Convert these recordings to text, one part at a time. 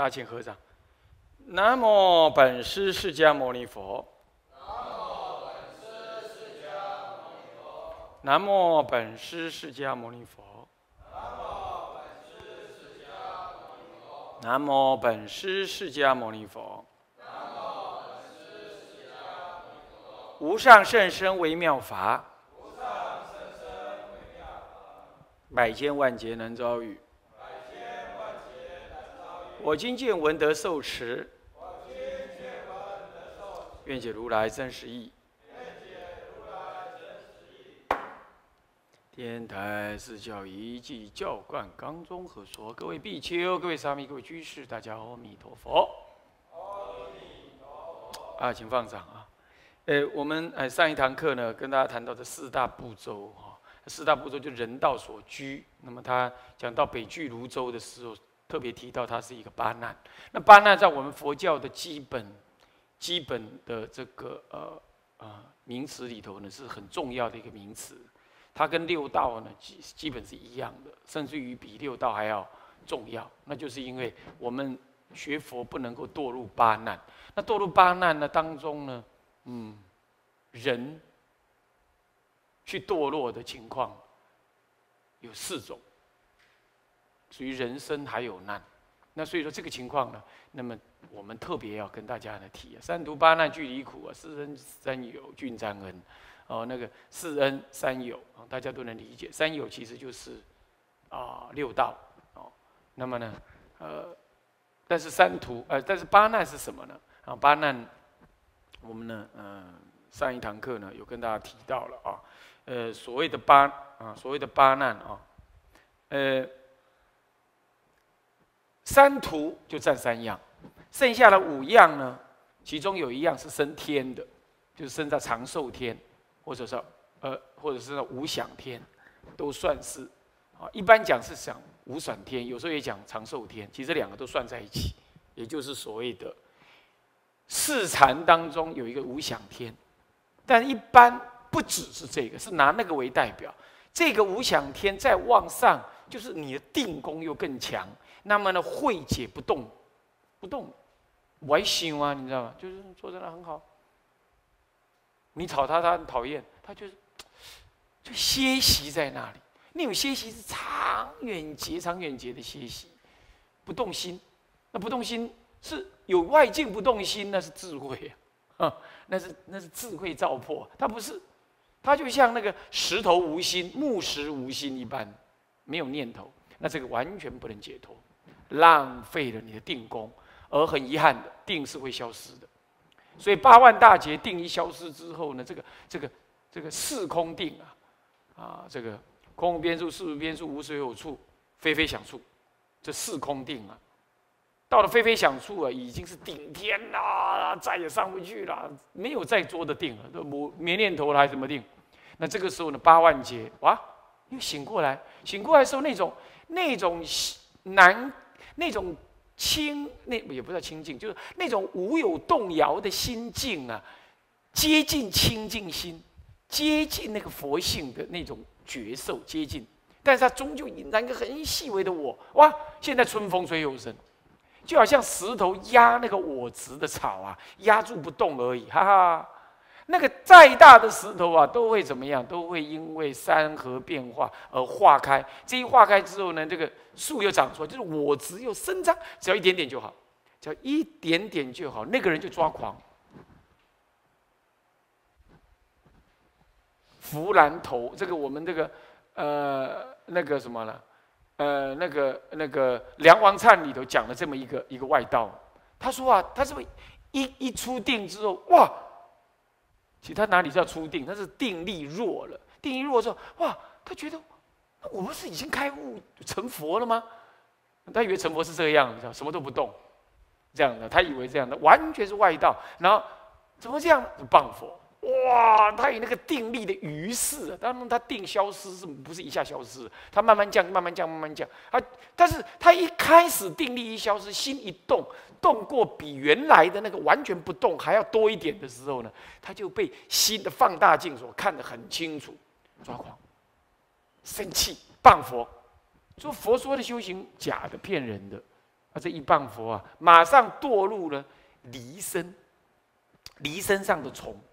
大家请合掌。南无本师释迦牟尼佛。南无本师释迦牟尼佛。南无本师释迦牟尼佛。无上甚深微妙法，百千万劫难遭遇。我今见闻得受持，愿解如来真实义。天台四教一记教观纲中何说？各位比丘、各位沙弥、各位居士，大家阿弥陀佛。请放掌啊。我们上一堂课呢，跟大家谈到的四大部洲哈，四大部洲就人道所居。那么他讲到北俱泸州的时候，特别提到它是一个八难。那八难在我们佛教的基本的这个名词里头呢，是很重要的一个名词。它跟六道呢基本是一样的，甚至于比六道还要重要。那就是因为我们学佛不能够堕入八难。那堕入八难呢当中呢，人去堕落的情况有4种，属于人生还有难。那所以说这个情况呢，那么我们特别要跟大家来提三途八难俱离苦啊，四恩三有均沾恩。那个四恩三有大家都能理解。三有其实就是六道那么呢但是但是八难是什么呢？八难我们呢上一堂课呢有跟大家提到了所谓的八难三途就占3样，剩下的5样呢，其中有1样是升天的，就是升在长寿天，或者是无想天，都算是一般讲是讲无想天，有时候也讲长寿天，其实2个都算在一起，也就是所谓的四禅当中有一个无想天，但一般不只是这个，是拿那个为代表。这个无想天再往上，就是你的定功又更强，那么呢慧解不动，我还想啊，你知道吗？就是坐在那很好。你吵他，他很讨厌，他就歇息在那里。那种歇息是长远劫的歇息，不动心。那不动心是有外境不动心，那是智慧那是智慧照破。它不是，它就像那个石头无心、木石无心一般，没有念头。那这个完全不能解脱，浪费了你的定功，而很遗憾的，定是会消失的。所以8万大劫定一消失之后呢，这个四空定这个空无边处、事无边处、无所有处、非非想处，这四空定到了非非想处已经是顶天啦，再也上不去了，没有再做的定了，都没念头了，还怎么定？那这个时候呢，8万劫又醒过来的时候，那种那也不叫清净，就是那种无有动摇的心境接近清净心，接近那个佛性的那种觉受，接近，但是它终究隐藏一个很细微的我。现在春风吹又生，就好像石头压那个我执的草压住不动而已，哈哈。那个再大的石头都会怎么样？都会因为山河变化而化开。这一化开之后呢，这个树又长出来，就是我执又生长，只要一点点就好，那个人就抓狂。弗兰头，这个我们这个那个什么呢？那个梁王忏里头讲了这么一个外道，他说他是不是一出定之后其实他哪里叫出定？他是定力弱了。定力弱之后，他觉得我不是已经开悟成佛了吗？他以为成佛是这个样子，什么都不动，这样的，他以为这样的完全是外道。然后怎么这样？就谤佛。他有那个定力的余势当然他定消失是不是一下消失？他慢慢降。但是他一开始定力一消失，心一动过比原来的那个完全不动还要多一点的时候呢，他就被心的放大镜所看得很清楚，抓狂、生气、谤佛，说佛说的修行假的、骗人的， 啊，这一棒佛啊，马上堕入了离身，离身上的虫，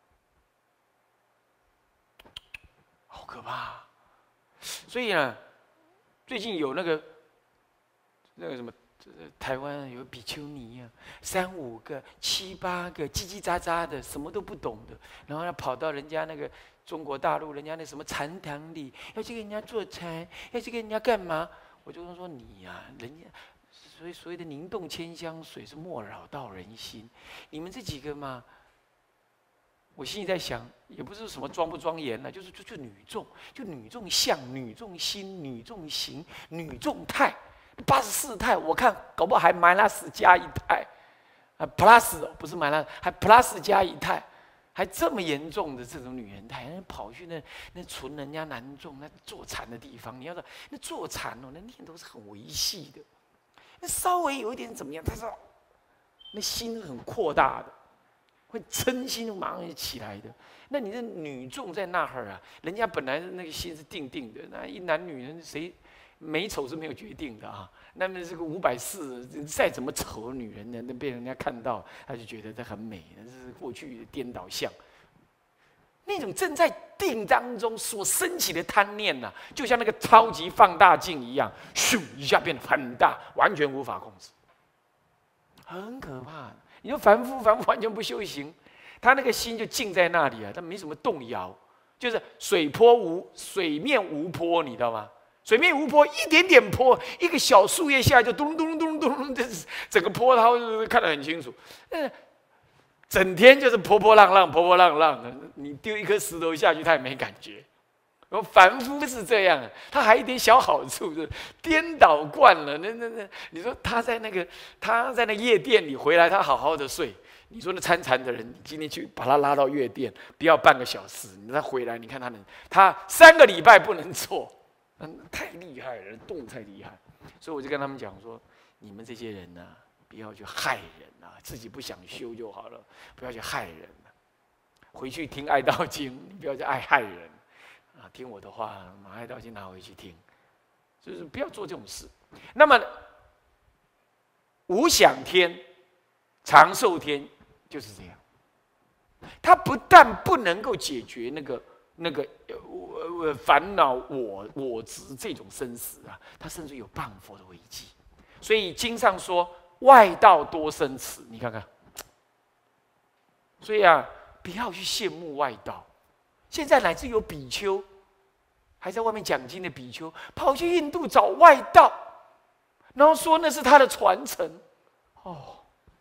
好可怕啊！所以呢，最近有那个什么，台湾有比丘尼啊，3、5个、7、8个，叽叽喳喳的，什么都不懂的，然后他跑到人家那个中国大陆，人家那什么禅堂里，要去给人家做禅，要去给人家干嘛？我就说你呀、人家。所谓的宁动千香水是莫扰到人心，你们这几个嘛，我心里在想，也不是什么庄不庄严了，就是就女众，就女众相、女众心、女众行、女众态，84态，我看搞不好还-加一态，啊 plus 不是-还 plus 加一态，还这么严重的这种女人态，跑去那存人家男众那坐禅的地方，你要说那坐禅哦，那念头是很维系的。那稍微有一点怎么样？他说，那心很扩大的，会嗔心马上就起来的。那你的女众在那儿啊，人家本来那个心是定定的，那一男女人谁美丑是没有决定的啊。那么这个540，再怎么丑的女人呢，那被人家看到，他就觉得她很美，那是过去的颠倒相。那种正在定当中所升起的贪念呐、就像那个超级放大镜一样，咻一下变得很大，完全无法控制，很可怕。你说凡夫完全不修行，他那个心就静在那里啊，他没什么动摇，就是水面无波，你知道吗？水面无波，一点点波，一个小树叶下来就咚咚咚咚咚，这整个波涛看得很清楚。整天就是波波浪浪的，你丢一颗石头下去，他也没感觉。然后凡夫是这样，他还一点小好处，就是颠倒惯了。那，你说他在那个夜店里回来，他好好的睡。你说那参禅的人，你今天去把他拉到夜店，不要半个小时，他回来，你看他3个礼拜不能坐，太厉害了，动太厉害。所以我就跟他们讲说，你们这些人呢、不要去害人啊，自己不想修就好了，不要去害人回去听《爱道经》，你不要去害人啊！听我的话，把《爱道经》拿回去听，就是不要做这种事。那么，无想天、长寿天就是这样，它不但不能够解决那个烦恼我执这种生死啊，它甚至有谤佛的危机。所以经上说，外道多生此，你看看。所以啊，不要去羡慕外道。现在乃至有比丘，还在外面讲经的比丘，跑去印度找外道，然后说那是他的传承。哦，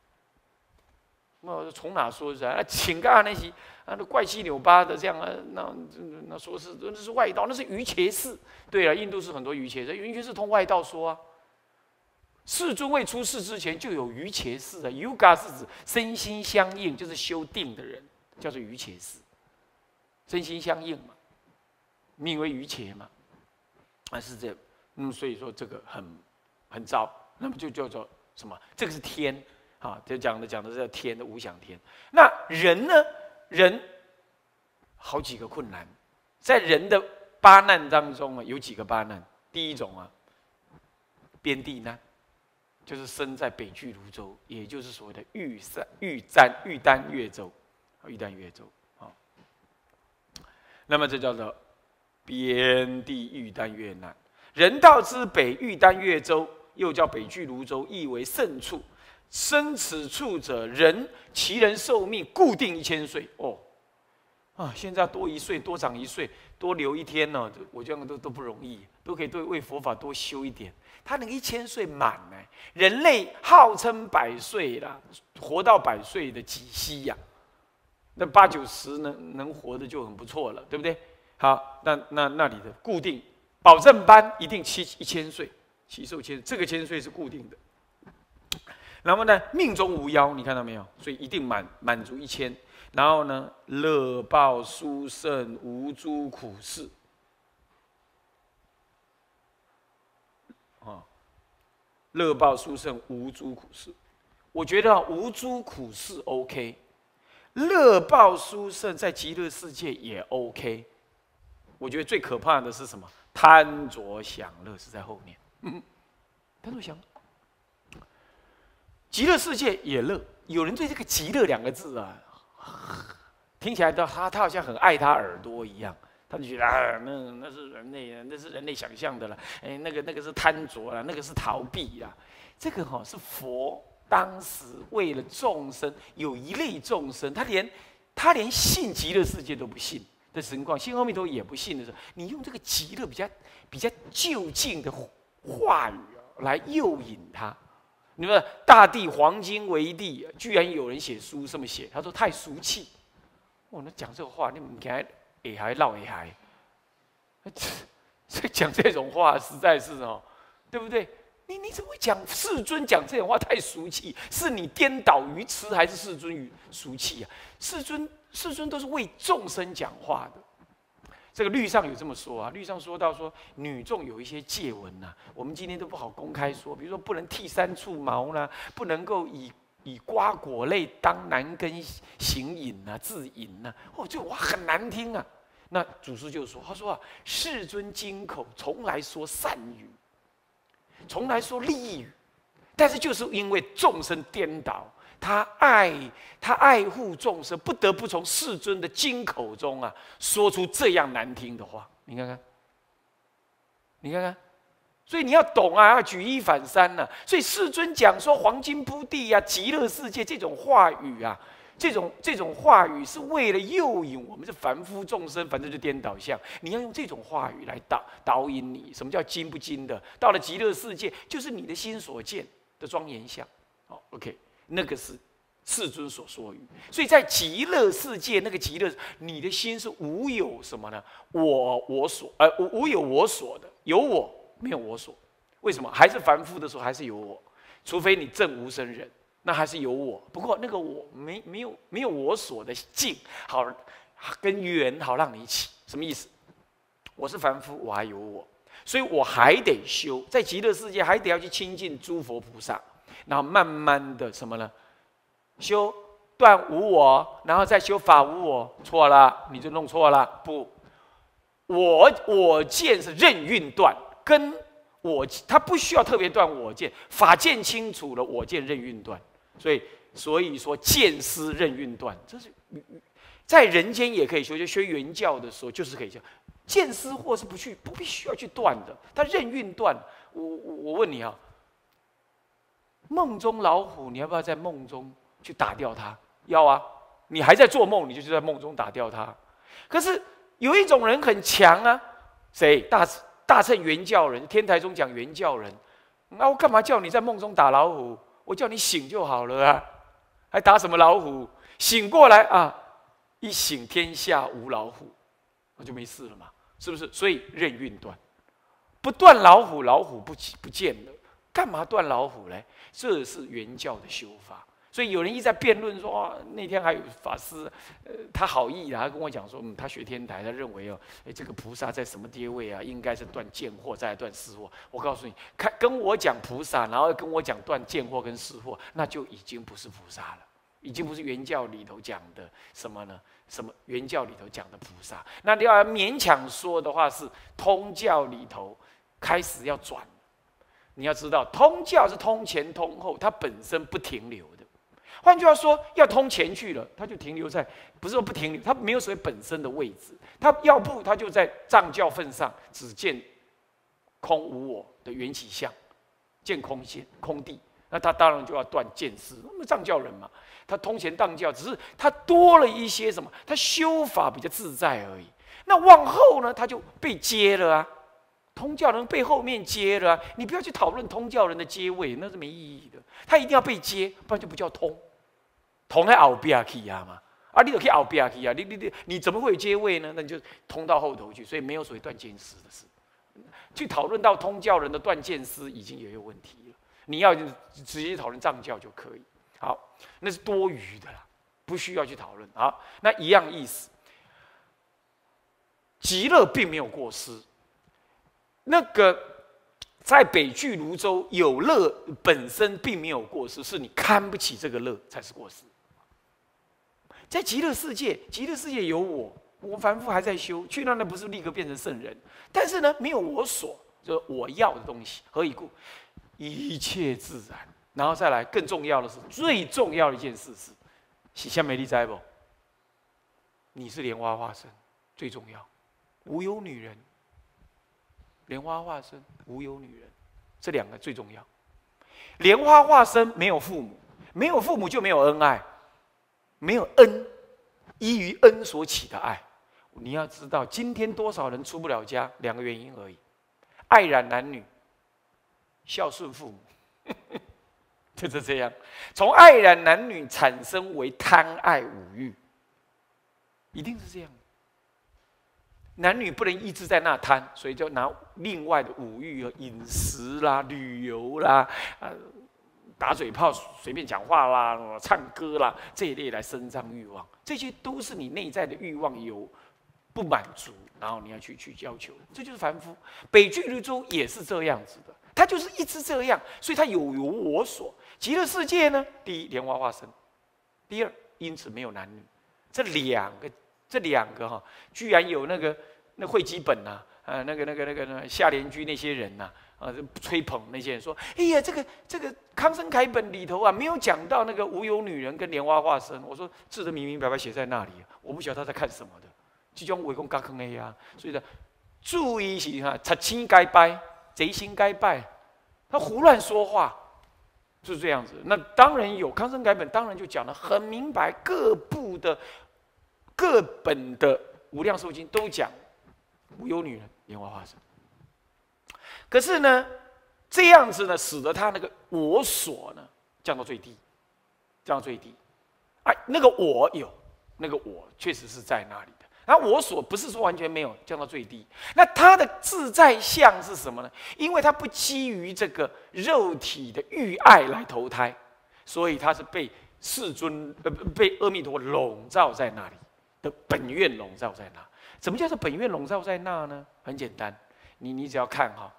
那从哪说出来？请干那些那怪七扭八的这样啊，那说是那是外道，那是瑜伽士。对了，印度是很多瑜伽士，瑜伽士通外道说啊。世尊未出世之前就有瑜伽士啊 ，Yoga 是指身心相应，就是修定的人，叫做瑜伽士。身心相应嘛，名为瑜伽嘛，啊是这样。所以说这个很糟，那么就叫做什么？这个是天啊，就讲的是叫天的无想天。那人呢？人好几个困难，在人的八难当中啊，有几个八难。第一种啊，边地难。就是生在北俱泸州，也就是所谓的玉丹越州，啊。那么这叫做边地玉丹越难。人道之北玉丹越州，又叫北俱泸州，意为胜处。生此处者，其人寿命固定1000岁。哦，啊，现在多1岁，多长1岁，多留1天呢，我这样都不容易，都可以为佛法多修一点。他能1000岁满呢？人类号称100岁啦，活到100岁的几稀呀？那80、90能活的就很不错了，对不对？好，那里的固定保证班一定1000岁，祈寿1000，这个1000岁是固定的。然后呢，命中无夭，你看到没有？所以一定满足1000。然后呢，乐报殊胜，无诸苦事。乐报殊胜，无诸苦事。我觉得无诸苦事 OK， 乐报殊胜在极乐世界也 OK。我觉得最可怕的是什么？贪着享乐是在后面。贪着享乐， 极乐世界也乐。有人对这个极乐两个字啊，听起来他好像很爱他耳朵一样。他就觉得啊，那是人类，那是人类想象的了。哎，那个是贪着了，那个是逃避啦。这个是佛当时为了众生，有一类众生，他连信极乐世界都不信的情况，信阿弥陀也不信的时候，你用这个极乐比较就近的话语来诱引他。你们大地黄金为地，居然有人写书这么写，他说太俗气。那讲这个话，你们看。也还闹也还，所以讲这种话实在是对不对？你怎么会讲世尊讲这种话太俗气？是你颠倒愚痴，还是世尊愚俗气啊？世尊都是为众生讲话的。这个律上有这么说啊，律上说到说女众有一些戒文呐，我们今天都不好公开说，比如说不能剃3处毛啦，不能够以瓜果类当男根行饮啊、自饮啊，这哇很难听啊。那祖师就说，他说啊，世尊经口从来说善语，从来说利语，但是就是因为众生颠倒，他爱护众生，不得不从世尊的经口中啊说出这样难听的话。你看看。所以你要懂啊，要举一反三呐。所以世尊讲说黄金铺地啊、极乐世界这种话语啊，这种话语是为了诱引我们这凡夫众生，反正就颠倒相。你要用这种话语来导引你。什么叫精不精的？到了极乐世界，就是你的心所见的庄严相。好 ，OK， 那个是世尊所说语。所以在极乐世界，那个极乐，你的心是无有什么呢？我所，无有我所的，有我。没有我所，为什么？还是凡夫的时候还是有我，除非你证无生人，那还是有我。不过那个我没有我所的境，好跟缘好让你起，什么意思？我是凡夫，我还有我，所以我还得修，在极乐世界还得要去亲近诸佛菩萨，然后慢慢的什么呢？修断无我，然后再修法无我，错了，你就弄错了。不，我见是任运断。跟他不需要特别断我见，法见清楚了，我见任运断，所以说见思任运断，这是在人间也可以修，就学原教的时候就是可以修，见思或是不必须要去断的，他任运断。我问你啊，梦中老虎，你要不要在梦中去打掉它？要啊，你还在做梦，你就在梦中打掉它。可是有一种人很强啊，谁？大乘原教人，天台中讲原教人，那我干嘛叫你在梦中打老虎？我叫你醒就好了啊，还打什么老虎？醒过来啊，一醒天下无老虎，那就没事了嘛，是不是？所以任运断，不断老虎，老虎不见了，干嘛断老虎嘞？这是原教的修法。所以有人一再辩论说，哦，那天还有法师，他好意啊，他跟我讲说，他学天台，他认为这个菩萨在什么阶位啊，应该是断见惑，再来断思惑。我告诉你，跟我讲菩萨，然后跟我讲断见惑跟思惑，那就已经不是菩萨了，已经不是原教里头讲的什么呢？什么原教里头讲的菩萨？那你要勉强说的话，是通教里头开始要转。你要知道，通教是通前通后，它本身不停留的。换句话说，要通前去了，他就停留在，不是说不停留，他没有所谓本身的位置，他要不他就在藏教份上只见空无我的缘起相，见空性空地，那他当然就要断见思。那么藏教人嘛，他通前当教，只是他多了一些什么，他修法比较自在而已。那往后呢，他就被接了啊，通教人被后面接了啊，你不要去讨论通教人的接位，那是没意义的，他一定要被接，不然就不叫通。通在后边去啊嘛，你就去后边去啊，你怎么会有接位呢？那你就通到后头去，所以没有所谓断见思的事。去讨论到通教人的断见思，已经也有问题了。你要直接讨论藏教就可以。好，那是多余的啦，不需要去讨论。好，那一样意思。极乐并没有过失，那个在北俱泸州有乐本身并没有过失，是你看不起这个乐才是过失。在极乐世界，极乐世界有我凡夫还在修，去那不是立刻变成圣人？但是呢，没有我所，就是我要的东西。何以故？一切自然。 然后再来更重要的是，最重要的一件事是下面你知不？你是莲花化身，最重要，无有女人。莲花化身无有女人，这两个最重要。莲花化身没有父母，没有父母就没有恩爱，没有恩，依于恩所起的爱。你要知道，今天多少人出不了家，两个原因而已：爱染男女，孝顺父母，就是这样。从爱染男女产生为贪爱五欲，一定是这样。男女不能一直在那贪，所以就拿另外的五欲、饮食啦、旅游啦、打嘴炮、随便讲话啦、唱歌啦这一类来伸张欲望。这些都是你内在的欲望有不满足，然后你要去要求，这就是凡夫。北俱泸州也是这样子的，他就是一直这样，所以他有我所。极乐世界呢，第一莲花化身，第二因此没有男女，这两个哈，居然有那会基本呐、那个夏莲居那些人呐、吹捧那些人说，哎呀，这个康生楷本里头啊，没有讲到那个无有女人跟莲花化身。我说字的明明白白写在那里，我不晓得他在看什么的，这种围攻嘎坑 A 啊，所以呢，注意是哈，贼心该拜，贼心该拜，他胡乱说话。就是这样子，那当然有康生楷本，当然就讲得很明白，各本的无量寿经都讲无有女人，莲花化身。可是呢，这样子呢，使得他那个我所呢降到最低，降到最低。哎，那个我有，那个我确实是在那里的。那我所不是说完全没有降到最低，那他的自在相是什么呢？因为他不基于这个肉体的欲爱来投胎，所以他是被世尊被阿弥陀笼罩在那里的本愿笼罩在那。什么叫做本愿笼罩在那呢？很简单，你只要看哈，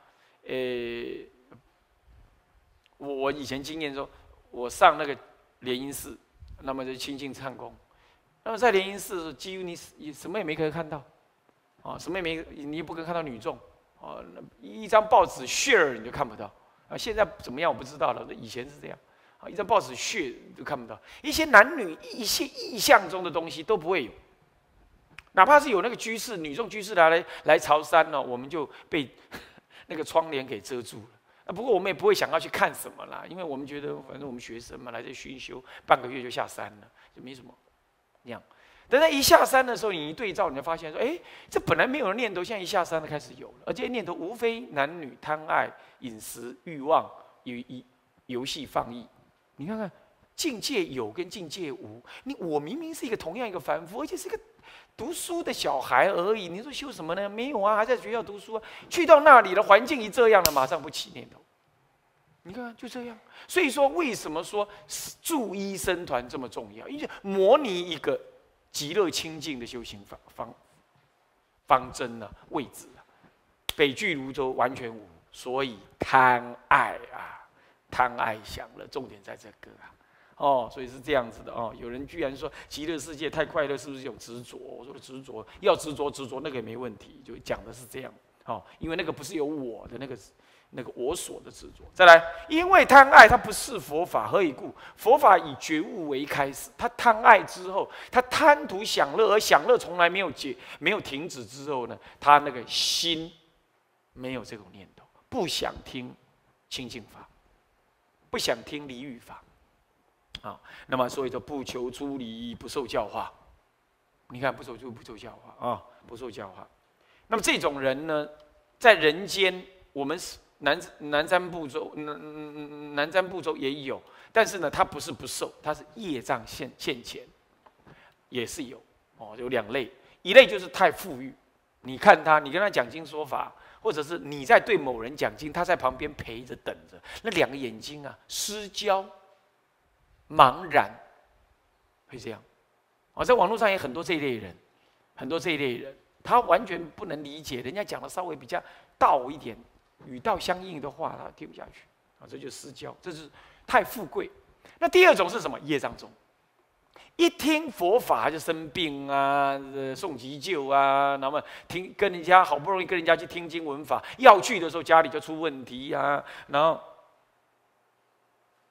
我以前经验说，我上那个莲因寺，那么就清净唱功。那么在莲因寺，几乎你什么也没可以看到，啊，什么也没，你也不可以看到女众，啊，一张报纸share你就看不到，啊，现在怎么样我不知道了，以前是这样，啊，一张报纸share都看不到，一些男女一些意象中的东西都不会有，哪怕是有那个居士女众居士来朝山呢，我们就被那个窗帘给遮住了。不过我们也不会想要去看什么啦，因为我们觉得反正我们学生嘛，来这熏修半个月就下山了，就没什么。这样，等到一下山的时候，你一对照，你就发现说，哎，这本来没有的念头，现在一下山的开始有了，而这些念头无非男女贪爱、饮食、欲望、游戏放逸。你看看，境界有跟境界无，我明明是一个同样一个凡夫，而且是一个读书的小孩而已。你说修什么呢？没有啊，还在学校读书啊。去到那里了，环境一这样了，马上不起念头。你看，就这样。所以说，为什么说助一僧团这么重要？因为模拟一个极乐清净的修行方针呢、位置啊，北俱泸州完全无，所以贪爱啊，贪爱享乐，重点在这个啊。哦，所以是这样子的哦。有人居然说极乐世界太快乐，是不是有执着？我说执着要执着那个也没问题，就讲的是这样。哦，因为那个不是有我的那个我所的执着。再来，因为贪爱它不是佛法，何以故？佛法以觉悟为开始，他贪爱之后，他贪图享乐，而享乐从来没有停止之后呢，他那个心没有这种念头，不想听清净法，不想听离欲法，啊，那么所以就不求出离，不受教化。你看，不受教化啊，不受教化。那么这种人呢，在人间，我们南瞻部洲也有，但是呢，他不是不受，他是业障现前，也是有哦，有两类，一类就是太富裕，你看他，你跟他讲经说法，或者是你在对某人讲经，他在旁边陪着等着，那两个眼睛啊失焦、茫然，会这样。哦，在网络上也很多这一类人，他完全不能理解，人家讲的稍微比较道一点。语道相应的话，他听不下去啊，这就是失焦，这是太富贵。那第二种是什么？业障重，一听佛法就生病啊，送急救啊，那么跟人家好不容易跟人家去听经闻法，要去的时候家里就出问题啊，然后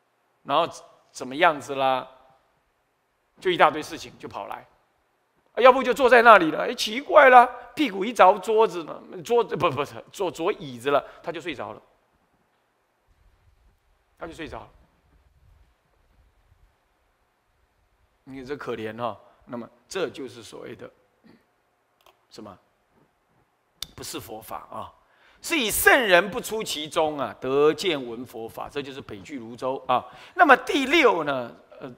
然后怎么样子啦，就一大堆事情就跑来，要不就坐在那里了，哎，奇怪了，屁股一着桌子呢，不是坐椅子了，他就睡着了，他就睡着了。你这可怜哈，那么这就是所谓的什么？不是佛法啊，是以圣人不出其中啊，得见闻佛法，这就是北俱泸州啊。那么第六呢，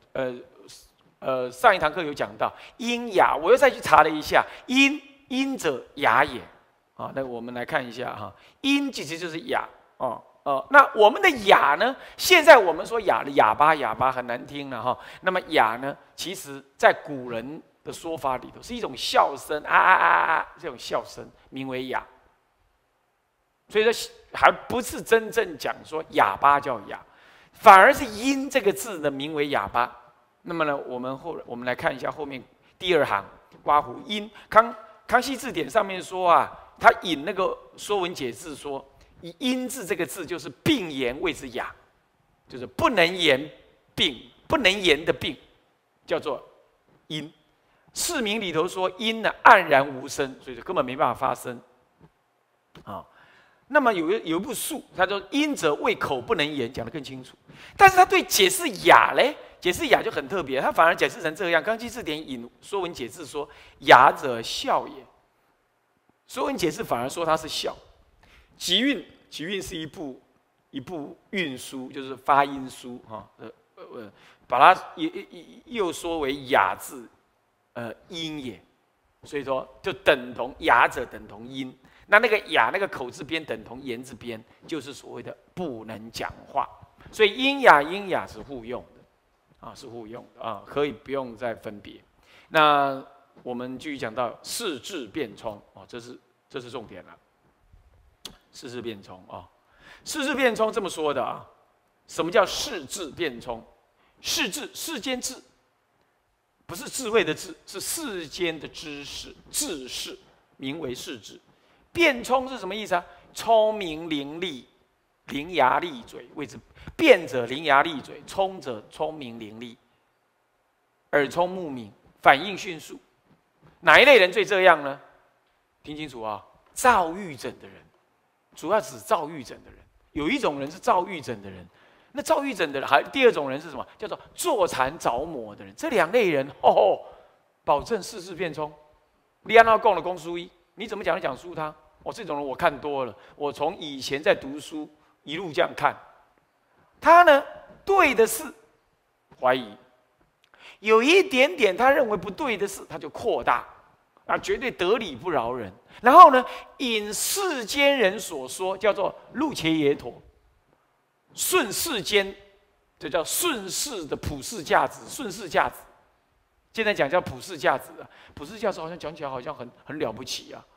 上一堂课有讲到阴雅，我又再去查了一下，阴者雅也啊。那我们来看一下哈，阴其实就是雅哦。那我们的哑呢？现在我们说哑巴很难听了哈。那么哑呢，其实在古人的说法里头是一种笑声这种笑声名为哑。所以说还不是真正讲说哑巴叫哑，反而是阴这个字呢名为哑巴。那么呢，我们来看一下后面第二行刮胡阴。康熙字典上面说啊，他引那个《说文解字》说。以阴字这个字就是病言谓之哑，就是不能言病，不能言的病，叫做阴。释名里头说阴呢黯然无声，所以就根本没办法发声。啊，那么有一部述，他说阴者为口不能言，讲得更清楚。但是他对解释哑嘞，解释哑就很特别，他反而解释成这样。康熙字典引《说文解字》说哑者笑也，《说文解字》反而说它是笑。集韵是一部韵书，就是发音书哈。把它又说为雅字，音也。所以说就等同雅者等同音。那个雅那个口字边等同言字边，就是所谓的不能讲话。所以阴雅是互用的啊，是互用的啊，可以不用再分别。那我们继续讲到世智变冲哦，这是重点了。世智变冲啊，世智变冲这么说的啊。什么叫世智变冲？世智，世间智，不是智慧的智，是世间的知识，智识名为世智。变冲是什么意思啊？聪明伶俐，伶牙俐嘴，谓之辩者伶牙俐嘴，聪者聪明伶俐，耳聪目明，反应迅速。哪一类人最这样呢？听清楚啊，躁郁症的人。主要指躁郁症的人，有一种人是躁郁症的人，那躁郁症的人还第二种人是什么？叫做坐禅着魔的人。这两类人保证世智变冲。你按照供的公书一，你怎么讲就讲述他。这种人我看多了，我从以前在读书一路这样看，他呢对的是怀疑，有一点点他认为不对的事，他就扩大。绝对得理不饶人。然后呢，引世间人所说，叫做入伽耶陀，顺世间，这叫顺世的普世价值，顺世价值。现在讲叫普世价值啊，普世价值好像讲起来好像很了不起啊。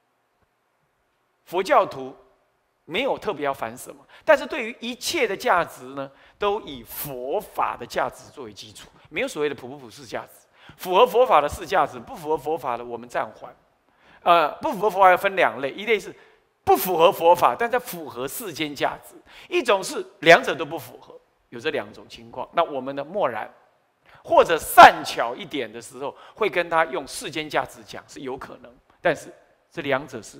佛教徒没有特别要反什么，但是对于一切的价值呢，都以佛法的价值作为基础，没有所谓的普不普世价值。符合佛法的是价值，不符合佛法的我们暂缓。不符合佛法要分两类，一类是不符合佛法，但它符合世间价值；一种是两者都不符合，有这两种情况。那我们的默然，或者善巧一点的时候，会跟他用世间价值讲是有可能，但是这两者是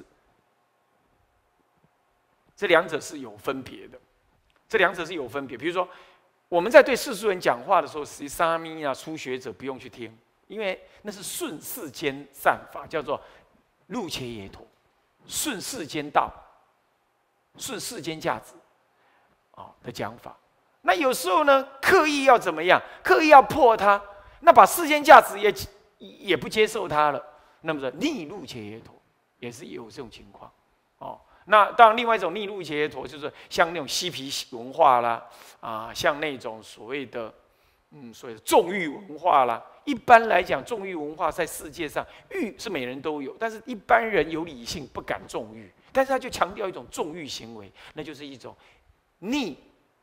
有分别的，这两者是有分别。比如说，我们在对世俗人讲话的时候，实际沙弥啊、初学者不用去听，因为那是顺世间善法，叫做入伽耶陀，顺世间道，顺世间价值的讲法。那有时候呢，刻意要怎么样？刻意要破它，那把世间价值也不接受它了，那么说逆入伽耶陀也是有这种情况那当然，另外一种逆入伽耶陀，就是像那种嬉皮文化啦，像那种所谓的纵欲文化啦。一般来讲，纵欲文化在世界上，欲是每人都有，但是一般人有理性不敢纵欲，但是他就强调一种纵欲行为，那就是一种逆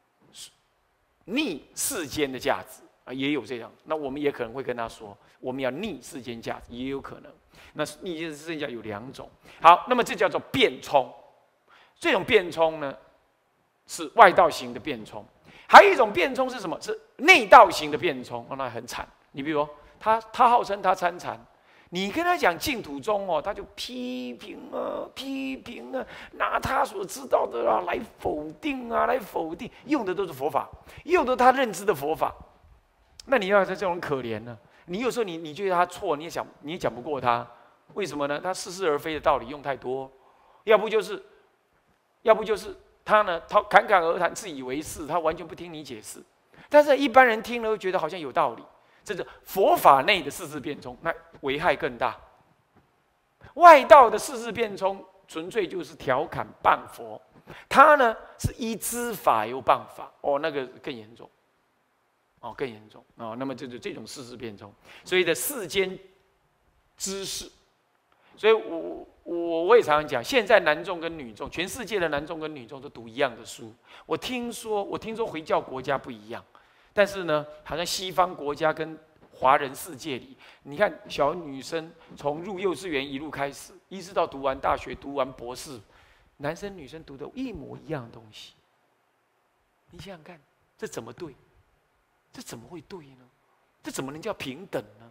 世间的价值也有这样。那我们也可能会跟他说，我们要逆世间价值，也有可能。那逆世间价值有两种。好，那么这叫做变冲。这种变冲呢，是外道型的变冲。 还有一种变冲是什么？是内道型的变冲，那很惨。你比如他号称他参禅，你跟他讲净土宗哦，他就批评啊，拿他所知道的啊来否定啊，来否定，用的都是佛法，用的他认知的佛法。那你要这种可怜呢？你有时候你觉得他错，你也讲不过他，为什么呢？他似是而非的道理用太多，要不就是他呢，他侃侃而谈，自以为是，他完全不听你解释。但是一般人听了会觉得好像有道理。这是佛法内的四字变冲，那危害更大。外道的四字变冲，纯粹就是调侃谤佛，他呢是依知法又谤法，哦，那个更严重，哦，更严重哦。那么这种四字变冲，所以的世间知识，所以我也常常讲，现在男众跟女众，全世界的男众跟女众都读一样的书。我听说回教国家不一样。但是呢，好像西方国家跟华人世界里，你看小女生从入幼稚园一路开始，一直到读完大学、读完博士，男生女生读的一模一样的东西。你想想看，这怎么对？这怎么会对呢？这怎么能叫平等呢？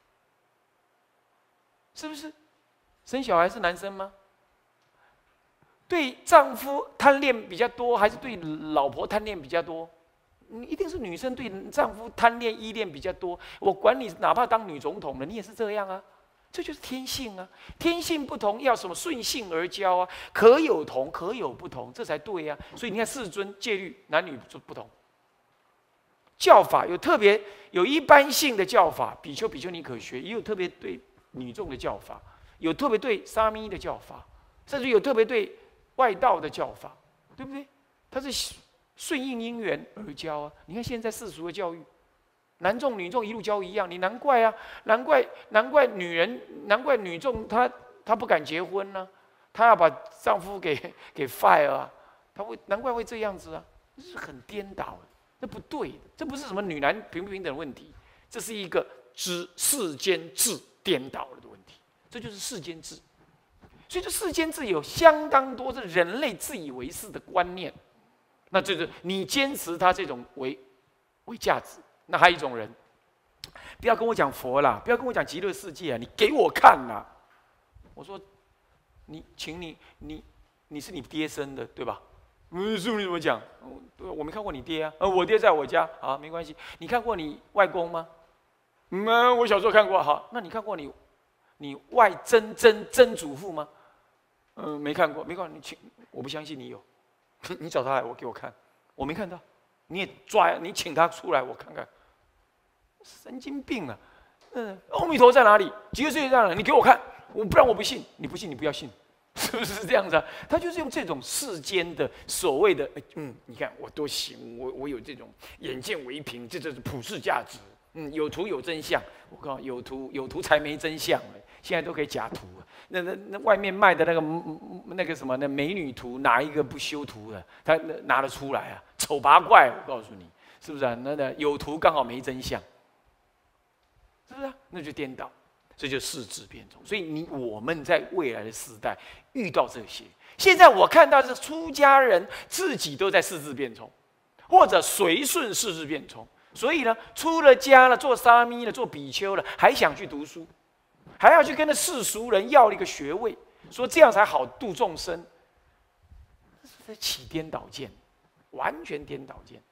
是不是？生小孩是男生吗？对丈夫贪恋比较多，还是对老婆贪恋比较多？一定是女生对丈夫贪恋依恋比较多。我管你哪怕当女总统了，你也是这样啊，这就是天性啊。天性不同，要什么顺性而教啊？可有同，可有不同，这才对啊。所以你看世尊戒律男女不同，教法有一般性的教法，比丘比丘尼可学，也有特别对女众的教法，有特别对沙弥的教法，甚至有特别对外道的教法，对不对？它是顺应因缘而教啊！你看现在世俗的教育，男众女众一路教一样，你难怪啊，难怪女众她不敢结婚呢、她要把丈夫给 fire 啊，难怪会这样子啊，这是很颠倒的，这不对的，这不是什么女男平不平等的问题，这是一个世间制颠倒了的问题，这就是世间制。所以这世间制有相当多的人类自以为是的观念。那就是你坚持他这种为价值。那还有一种人，不要跟我讲佛啦，不要跟我讲极乐世界啊，你给我看啦。我说，请你是你爹生的对吧？师父你怎么讲？我没看过你爹啊，我爹在我家啊，没关系。你看过你外公吗？我小时候看过。好，那你看过你外曾祖父吗？没看过，没看过。我不相信你有。你找他来，给我看，我没看到，你请他出来，我看看。神经病啊！阿弥陀在哪里？极乐世界在哪里？你给我看，不然我不信。你不信，你不要信，是不是这样子啊？他就是用这种世间的所谓的，你看我多行，我有这种眼见为凭，这是普世价值。有图有真相，我告诉你，有图才没真相。现在都可以假图。那外面卖的那个什么那美女图，哪一个不修图的？他拿得出来啊？丑八怪！我告诉你，是不是啊？那有图刚好没真相，是不是啊？那就颠倒，这就世智变冲。所以我们在未来的时代遇到这些，现在我看到是出家人自己都在世智变冲，或者随顺世智变冲。所以呢，出了家了，做沙弥了，做比丘了，还想去读书。还要去跟那世俗人要了一个学位，说这样才好度众生，这起颠倒见，完全颠倒见。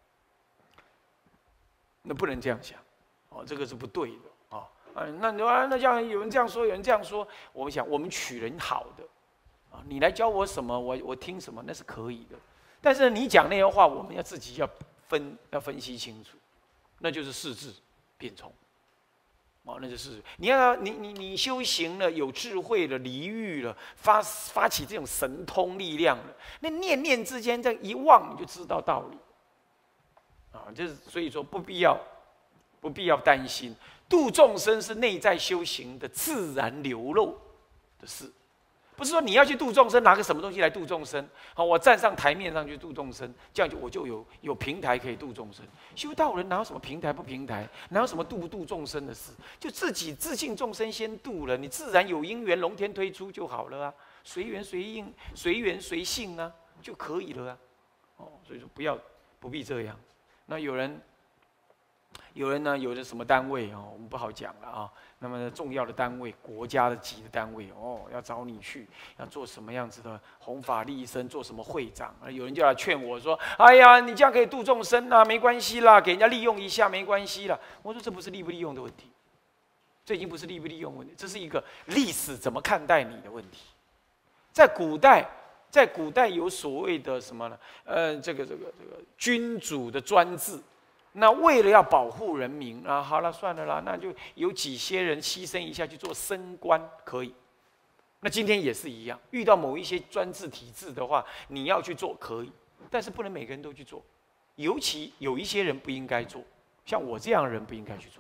那不能这样想，这个是不对的啊！那这样有人这样说，有人这样说，我们想我们取人好的啊，你来教我什么，我听什么，那是可以的。但是你讲那些话，我们要自己要分析清楚，那就是世智变冲。那就是你修行了，有智慧了，离欲了，发起这种神通力量了，那念念之间这一望，你就知道道理。就是所以说不必要担心，度众生是内在修行的自然流露的事。不是说你要去度众生，拿个什么东西来度众生？好，我站上台面上去度众生，这样我就有平台可以度众生。修道人哪有什么平台不平台？哪有什么度不度众生的事？就自己自信众生先度了，你自然有因缘，龙天推出就好了啊，随缘随应，随缘随性啊，就可以了啊。所以说不必这样。那有人呢，有的什么单位哦，我们不好讲了啊。那么重要的单位，国家的级的单位哦，要找你去，要做什么样子的弘法利生，做什么会长啊？有人就来劝我说：“哎呀，你这样可以度众生啊，没关系啦，给人家利用一下没关系啦。”我说这不是利不利用的问题，这已经不是利不利用的问题，这是一个历史怎么看待你的问题。在古代有所谓的什么呢？这个君主的专制。那为了要保护人民啊，好了算了啦，那就有几些人牺牲一下去做升官可以。那今天也是一样，遇到某一些专制体制的话，你要去做可以，但是不能每个人都去做，尤其有一些人不应该做，像我这样的人不应该去做。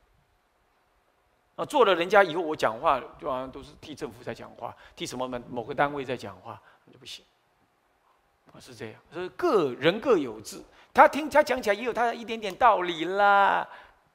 啊，做了人家以后我讲话就好像都是替政府在讲话，替什么某个单位在讲话，那就不行。啊，是这样，所以人各有志。他讲起来也有他的一点点道理啦，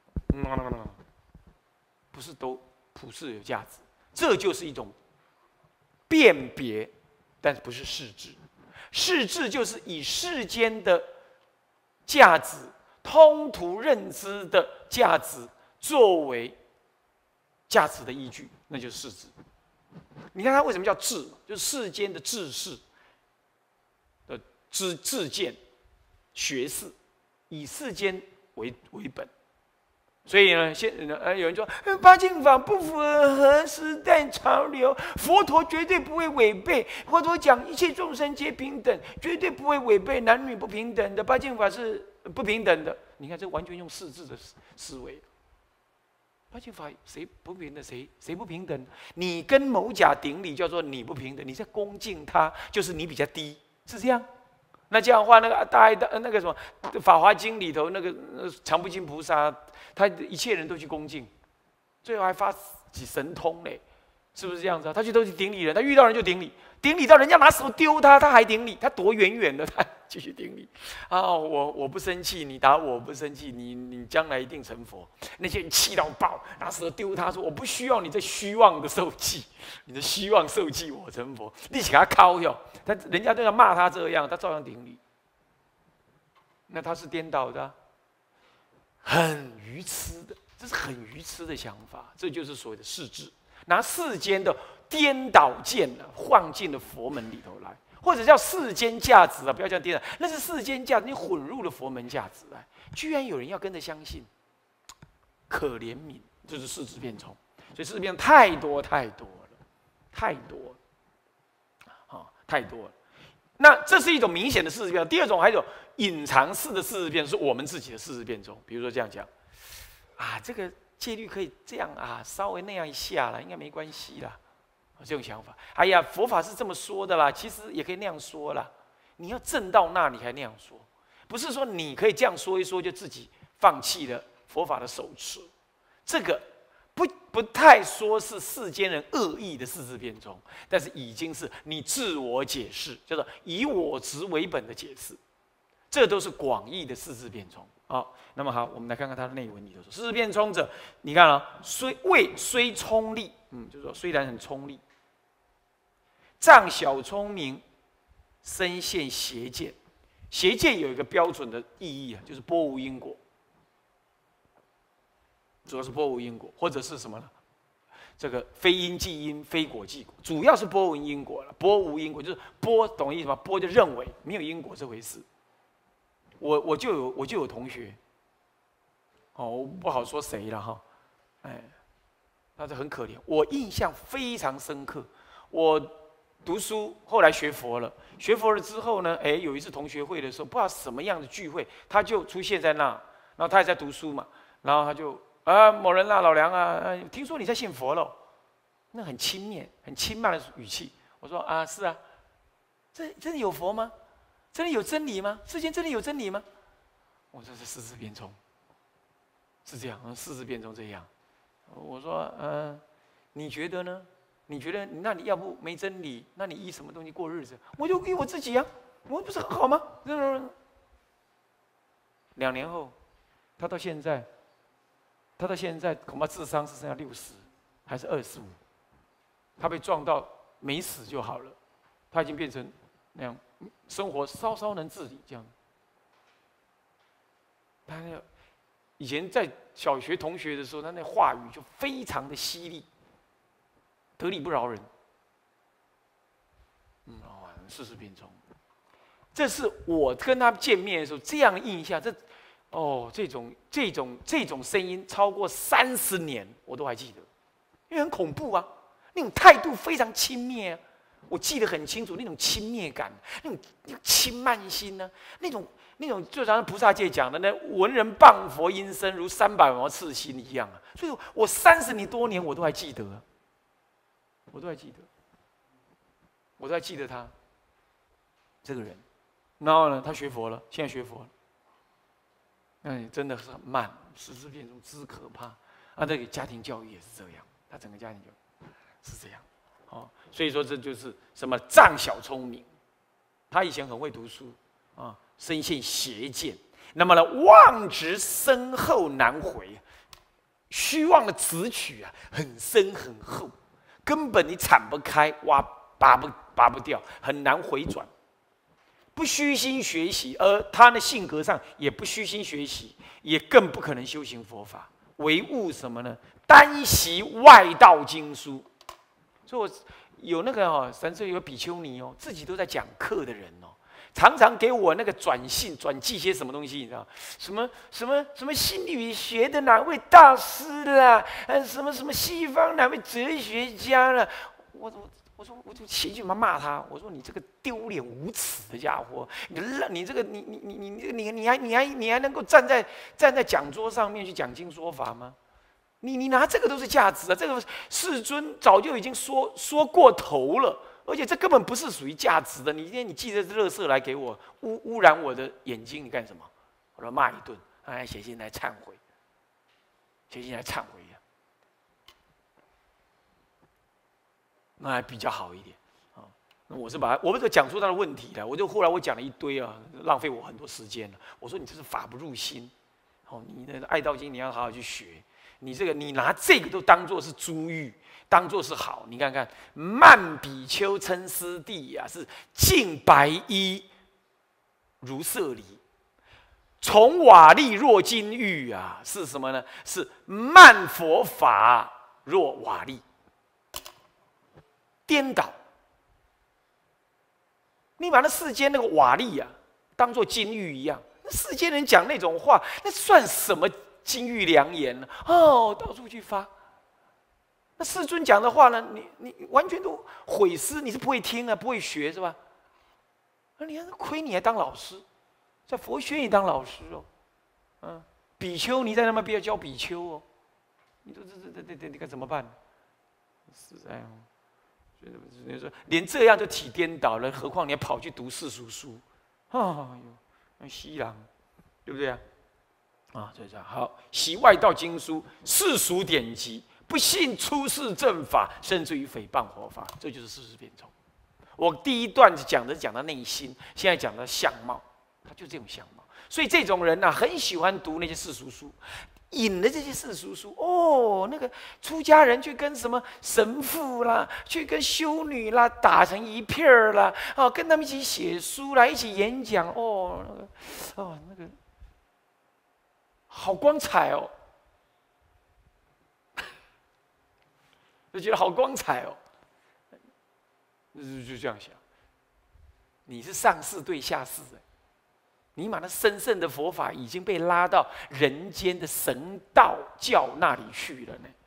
不是都普世有价值，这就是一种辨别，但是不是世智。世智就是以世间的价值、通途认知的价值作为价值的依据，那就是世智。你看他为什么叫智？就是世间的智士的智见。学士以世间为本，所以呢，有人说八敬法不符合时代潮流，佛陀绝对不会违背。佛陀讲一切众生皆平等，绝对不会违背男女不平等的。八敬法是不平等的。你看，这完全用世智的思维。八敬法谁不平等？谁不平等？你跟某甲顶礼叫做你不平等，你在恭敬他，就是你比较低，是这样。那这样的话，那个那个什么《法华经》里头那个常不轻菩萨，他一切人都去恭敬，最后还发起神通嘞，是不是这样子啊？他都去顶礼人，他遇到人就顶礼，顶礼到人家拿石头丢他，他还顶礼，他躲远远的，他继续顶礼。啊，我不生气，你打我不生气，你将来一定成佛。那些人气到爆，拿石头丢他，说我不需要你这虚妄的受记，你的虚妄受记我成佛，立起给他敲哟。人家都要骂他这样，他照样顶礼。那他是颠倒的，很愚痴的，这是很愚痴的想法。这就是所谓的世智，拿世间的颠倒见放进了佛门里头来，或者叫世间价值啊，不要叫颠倒，那是世间价值，你混入了佛门价值来，居然有人要跟着相信，可怜悯，就是世智变聪。所以世智变太多了，太多了。太多了，那这是一种明显的事实变。第二种还有一种隐藏式的事实变，是我们自己的事实变中。比如说这样讲，啊，这个戒律可以这样啊，稍微那样一下啦，应该没关系啦。这种想法，哎呀，佛法是这么说的啦，其实也可以那样说啦。你要正到那里还那样说，不是说你可以这样说一说就自己放弃了佛法的手持，这个。不太说是世间人恶意的世智辩中，但是已经是你自我解释，叫做以我执为本的解释，这都是广义的世智辩中。好，那么好，我们来看看它的内文里头说，世智辩中者，你看啊，虽聪利，就是说虽然很聪利，仗小聪明，深陷邪见。邪见有一个标准的意义啊，就是波无因果。主要是波无因果，或者是什么呢？这个非因即因，非果即果，主要是波无因果了。波无因果就是波，懂意思吗？波就认为没有因果这回事。我就有同学，哦，我不好说谁了哈，哎，那就很可怜。我印象非常深刻。我读书后来学佛了，学佛了之后呢，哎，有一次同学会的时候，不知道什么样的聚会，他就出现在那，然后他也在读书嘛，然后他就。某人啦，老梁啊，听说你在信佛了，那很轻蔑、很轻慢的语气。我说啊，是啊，这真的有佛吗？真的有真理吗？世间真的有真理吗？我说是世智辩中，是这样，世智辩中这样。我说，你觉得呢？你觉得，那你要不没真理，那你依什么东西过日子？我就依我自己啊，我不是很好吗？2年后，他到现在恐怕智商是剩下60，还是25。他被撞到没死就好了，他已经变成那样，生活稍稍能自理这样。 他以前在小学同学的时候，他那话语就非常的犀利，得理不饶人。世事变通，这是我跟他见面的时候这样印象。这种声音超过30年，我都还记得，因为很恐怖啊，那种态度非常轻蔑啊，我记得很清楚，那种轻蔑感，那种轻慢心呢、那种就像菩萨界讲的那文人谤佛阴身如300毛刺心一样啊。所以我30多年我都还记得，我都还记得他这个人。然后呢，他学佛了，现在学佛了。真的是很慢，世事变通之可怕啊！这个家庭教育也是这样，他整个家庭教育是这样，所以说这就是什么障小聪明。他以前很会读书啊，深陷邪见，那么呢，妄执深厚难回，虚妄的直取啊，很深很厚，根本你铲不开，拔不掉，很难回转。不虚心学习，而他的性格上也不虚心学习，也更不可能修行佛法，唯务什么呢？单习外道经书。所以我有那个神社有个比丘尼自己都在讲课的人常常给我那个转寄些什么东西，你知道？什么心理学的哪位大师啦，什么西方哪位哲学家啦，我就起去骂他，我说你这个丢脸无耻的家伙，你这个你还能够站在讲桌上面去讲经说法吗？你拿这个都是价值啊！这个世尊早就已经说过头了，而且这根本不是属于价值的。你今天你寄这垃圾来给我，污染我的眼睛，你干什么？我说骂一顿，写信来忏悔，呀。那还比较好一点啊。那我不是讲出他的问题了，后来我讲了一堆啊，浪费我很多时间了。我说你这是法不入心，你那爱道经你要好好去学。你拿这个都当作是珠玉，当作是好。你看看曼比丘称师弟啊，是净白衣如舍离；从瓦砾若金玉啊，是什么呢？是曼佛法若瓦砾。颠倒，你把那世间那个瓦砾啊，当作金玉一样，那世间人讲那种话，那算什么金玉良言呢？到处去发。那世尊讲的话呢，你完全都毁失，你是不会听啊，不会学是吧？你还亏你还当老师，在佛学院当老师比丘你在那边不要教比丘你说这该怎么办？是这样。你说连这样都体颠倒了，何况你还跑去读世俗书？西郎，对不对啊？所以这样好，习外道经书、世俗典籍，不信出世正法，甚至于诽谤佛法，这就是世事变通。我第一段讲到内心，现在讲到相貌，他就这种相貌。所以这种人很喜欢读那些世俗书。引了这些世俗书那个出家人去跟什么神父啦，去跟修女啦打成一片儿啦，跟他们一起写书啦，一起演讲那个好光彩就觉得好光彩就这样想。你是上士对下士你把那神圣的佛法已经被拉到人间的神道教那里去了呢。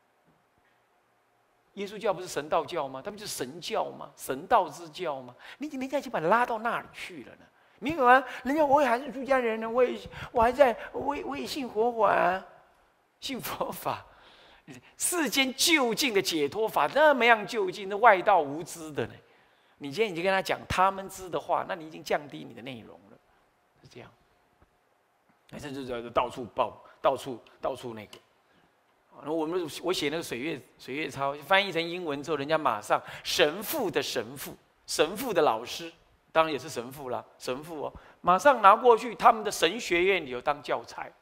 耶稣教不是神道教吗？他们就是神教吗？神道之教吗？人家已经把它拉到那里去了呢。没有啊，人家我也还是出家人呢，我也信佛法信佛法。世间究竟的解脱法那么样究竟，那外道无知的呢。你今天已经跟他讲他们知的话，那你已经降低你的内容了。是这样，甚至到处报，到处那个。我写那个水月抄，翻译成英文之后，人家马上神父的老师，当然也是神父啦，神父马上拿过去他们的神学院里头当教材。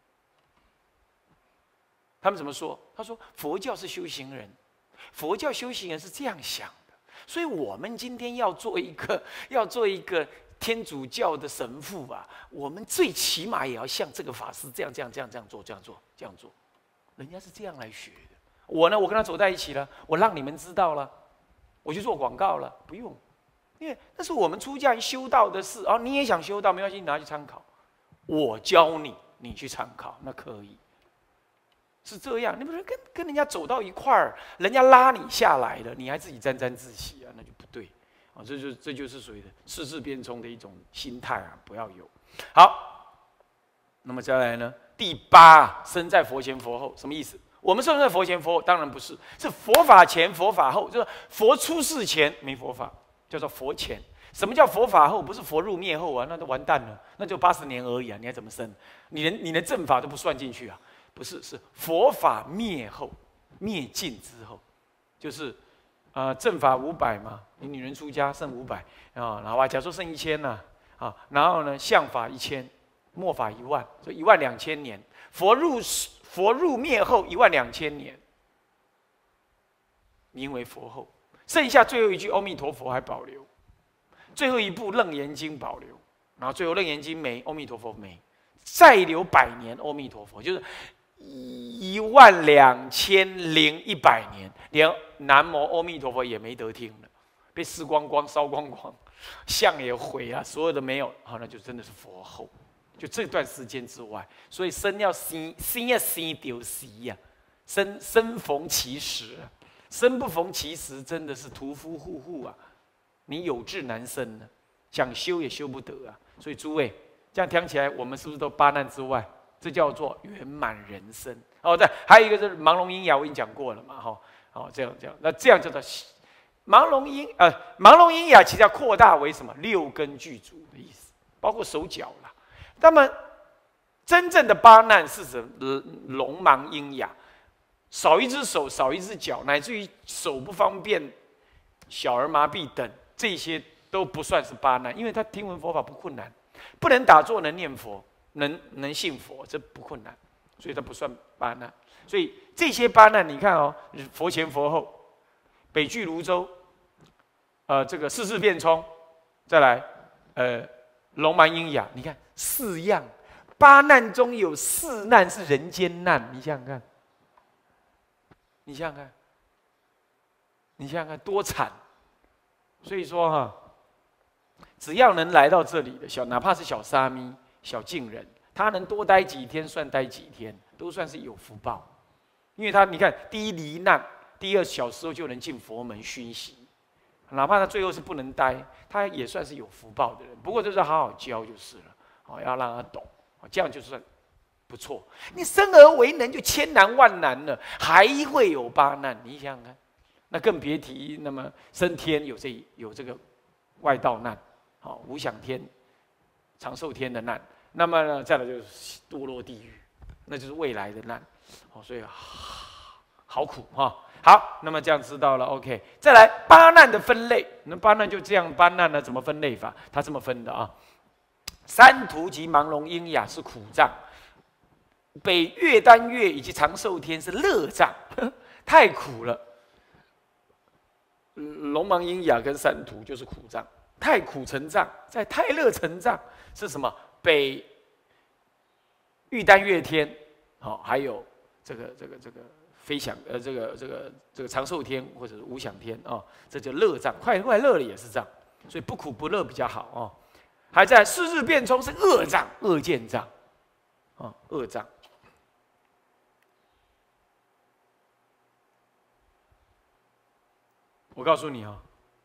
他们怎么说？他说佛教是修行人，佛教修行人是这样想的，所以我们今天要做一个天主教的神父啊，我们最起码也要像这个法师这样做，人家是这样来学的。我呢，我跟他走在一起了，我让你们知道了，我去做广告了，不用，因为那是我们出家人修道的事啊。你也想修道，没关系，你拿去参考，我教你，你去参考，那可以。是这样，你不是跟人家走到一块儿，人家拉你下来了，你还自己沾沾自喜啊，那就不对啊。这就是属于的世事变冲的一种心态啊，不要有。好，那么再来呢？第8，身在佛前佛后，什么意思？我们身在佛前佛后，当然不是，是佛法前佛法后，就是佛出世前没佛法，叫做佛前。什么叫佛法后？不是佛入灭后啊，那都完蛋了，那就80年而已啊，你还怎么生？你连正法都不算进去啊。不是，是佛法灭后，灭尽之后，就是正法500嘛，你女人出家剩500啊，然后假如说剩1000呢啊，然后呢相法1000，末法10000，所以12000年。佛入灭后12000年，名为佛后。剩下最后一句阿弥陀佛还保留，最后一部楞严经保留，然后最后楞严经没，阿弥陀佛没，再留100年阿弥陀佛，就是12100年，连南无阿弥陀佛也没得听了，被撕光光、烧光光，像也毁啊，所有的没有，好，那就真的是佛后。就这段时间之外，所以生要生要生丢死呀，生逢其时，生不逢其时，真的是屠夫户户啊，你有志难伸呢，想修也修不得啊。所以诸位，这样听起来，我们是不是都8难之外？这叫做圆满人生哦。对，还有一个是盲聋喑哑，我已经讲过了嘛，哈，哦，这样，那这样叫做盲聋喑哑，其实要扩大为什么？6根具足的意思，包括手脚啦。那么真正的8难是指聋盲喑哑，少一只手，少一只脚，乃至于手不方便、小儿麻痹等，这些都不算是8难，因为他听闻佛法不困难，不能打坐，能念佛。能信佛，这不困难，所以它不算8难。所以这些8难，你看哦，佛前佛后，北俱泸州，这个世事变冲，再来，聋盲喑哑，你看4样，8难中有4难是人间难，你想想看，你想想看多惨。所以说哈，只要能来到这里的哪怕是小沙弥。小净人，他能多待几天算待几天，都算是有福报。因为他你看，第一离难，第2小时候就能进佛门熏习，哪怕他最后是不能待，他也算是有福报的人。不过就是好好教就是了，哦，要让他懂，这样就算不错。你生而为人就千难万难了，还会有8难，你想想看，那更别提那么升天有这个外道难，好无想天。长寿天的难，那么呢，再来就是堕落地狱，那就是未来的难，哦，所以好苦哈。好，那么这样知道了 ，OK。再来8难的分类，那8难就这样，8难呢怎么分类法？他这么分的啊。三途及盲聋喑哑是苦障，北岳丹岳以及长寿天是乐障，太苦了。聋盲喑哑跟三途就是苦障。太苦成障，在太乐成障是什么？北玉丹月天，好，还有这个飞翔，这个长寿天或者是无想天啊，这就乐障，快乐了也是障，所以不苦不乐比较好哦。还在世日变冲是恶障，恶见障，啊，恶障。我告诉你啊。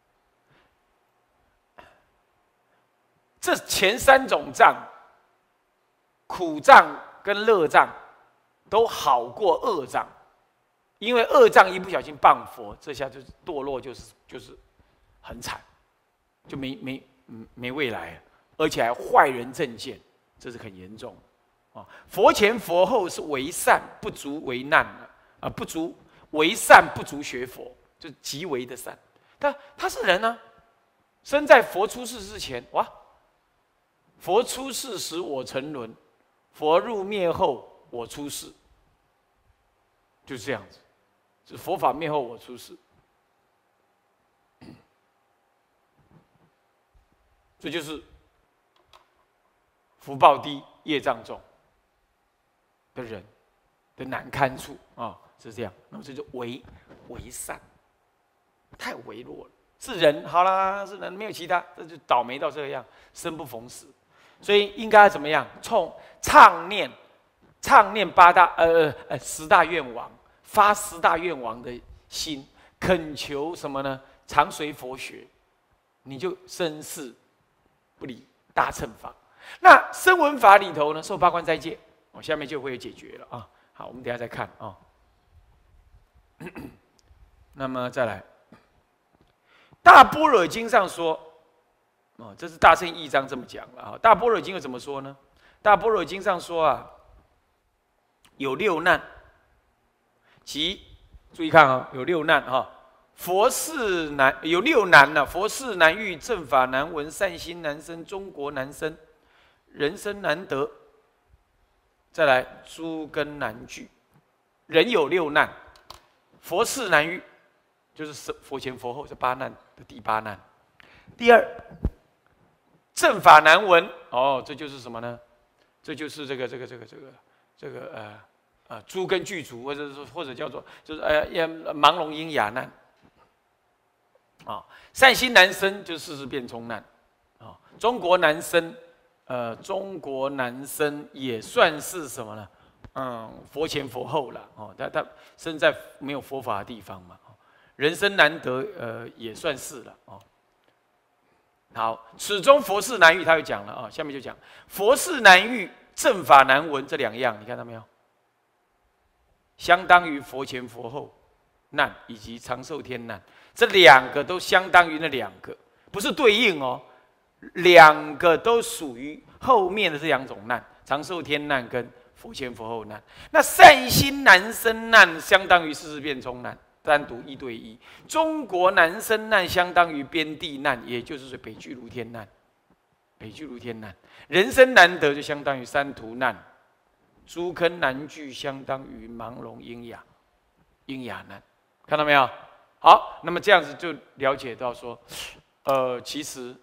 这前3种障，苦障跟乐障，都好过恶障，因为恶障一不小心谤佛，这下就是堕落，就是很惨，就没未来，而且还坏人正见，这是很严重啊。佛前佛后是为善不足为难啊，不足为善不足学佛，就是极为的善。他是人啊，生在佛出世之前，哇。佛出世时我沉沦，佛入灭后我出世，就这样子，是佛法灭后我出世，这就是福报低、业障重的人的难堪处啊，是这样。那么这就为善，太微弱了。是人好啦，是人没有其他，这就倒霉到这样，生不逢时。所以应该怎么样？唱念十大愿望，发十大愿望的心，恳求什么呢？常随佛学，你就生事不离大乘法。那声闻法里头呢，受八关斋戒，下面就会有解决了啊。好，我们等一下再看啊。那么再来，大般若经上说，这是大乘义章这么讲了啊。大般若经又怎么说呢？大般若经上说啊，有六难，即注意看啊，有六难哈。佛事难有六难呢、佛事难遇，正法难闻，善心难生，中国难生，人生难得。再来，诸根难具。人有六难，佛事难遇，就是佛前佛后这八难的第八难。第二，正法难闻，这就是什么呢？这就是这个诸根具足，或者叫做就是盲聋喑哑难。善心难生，就是世事变冲难。中国难生，中国难生也算是什么呢？佛前佛后了。他生在没有佛法的地方嘛。人生难得，也算是了。好，始终佛事难遇，他又讲了啊。下面就讲佛事难遇，正法难闻这两样，你看到没有？相当于佛前佛后难以及长寿天难。这两个都相当于那两个，不是对应哦，两个都属于后面的这两种难，长寿天难跟佛前佛后难。那善心难生难相当于世事变冲难，单独一对一。中国难生难相当于边地难，也就是北俱卢天难。北俱卢天难，人生难得就相当于三途难，诸坑难具相当于盲聋喑哑难，看到没有？好，那么这样子就了解到说，其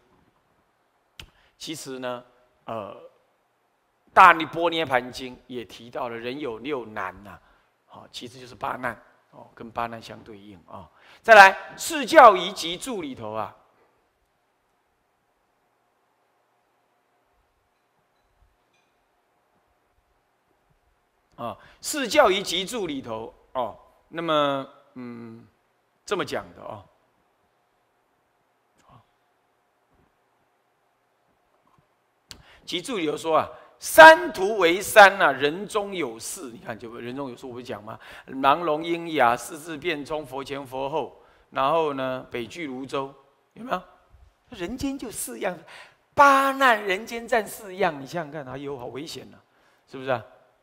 实呢，大尼波涅盘经也提到了人有六难呐，其实就是八难跟八难相对应啊。再来，释教仪集注里头释教仪集注里头那么这么讲的集注里头说三途为三人中有四，你看就人中有四，我不是讲吗？盲聋喑哑，世事变冲，佛前佛后，然后呢，北俱泸州，有没有？人间就四样，八难人间占四样，你想想看，好危险呢，是不是